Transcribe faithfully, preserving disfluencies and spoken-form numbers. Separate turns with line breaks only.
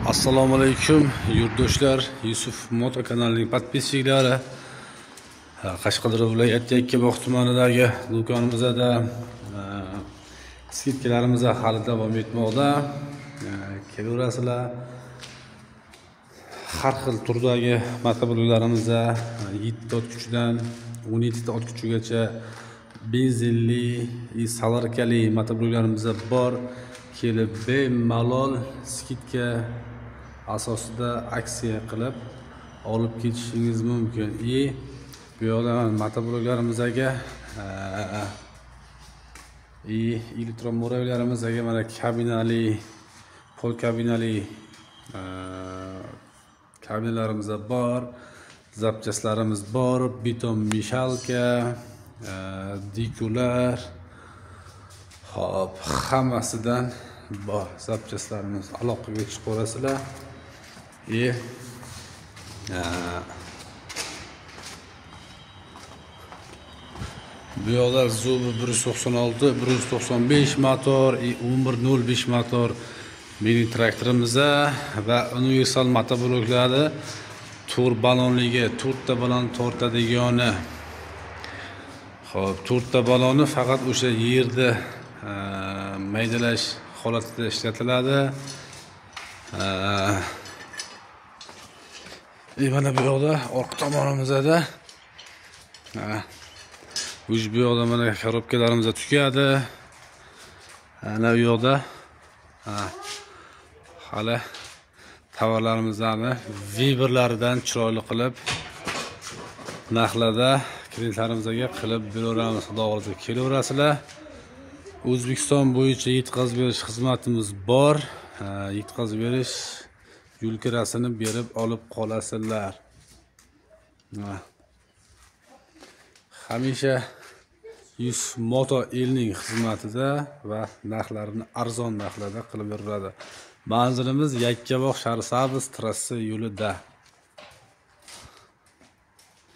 Assalomu alaykum yurtdoshlar, Yusuf Moto kanalining podpischiklari. Qashqadaryo viloyati Yakkabog' tumanidagi do'konimizda skidkalarimiz hali davom etmoqda. Kelaverasizlar. Har xil turdagi motobloklarimiz yetti ot kuchidan o'n yetti ot kuchigacha benzinli, salarkali motobloklarimiz bor. Kelib bemalol skidka asosida aksiya qilib olib ketishingiz mumkin. E bu yoqda motobloklarimizdagi e elektromobilyarimizga mana kabinali, pol kabinali kabinalarimiz bor, zapchastlarimiz bor, beton mishalka, dikular, hop, hammasidan bor zapchastlarimiz. Aloqaga chiqib ko'rasizlar. E bu yoqda Zubi bir yuz to'qson olti, bir yuz to'qson besh motor, o'n bir nol besh motor mini traktorimiz va universal motobloklari to'rt balonligi, to'rtta balon tortadigani. Xo'p, to'rtta baloni faqat o'sha yerda maydalash holatida ishlatiladi. E mana bu yoqda orqa tomonimizda uch bu yoqda mana korobkalarimiz tugadi. Ana bu yoqda hali tovarlarimizni vibrlaridan chiroyli qilib narxlarda klientlarimizga qilib beraveramiz. Xudo xolisa kelaverasizlar. O'zbekiston bo'yicha yetkazib berish xizmatimiz bor. Yetkazib berish yo'lkirasini berib olib qolasizlar. Hamisha Yusuf Moto elning xizmatida va narxlarini arzon narxlarda qilib beradi. Manzilimiz Yakkabog' Shahrisabz trassa yo'lida.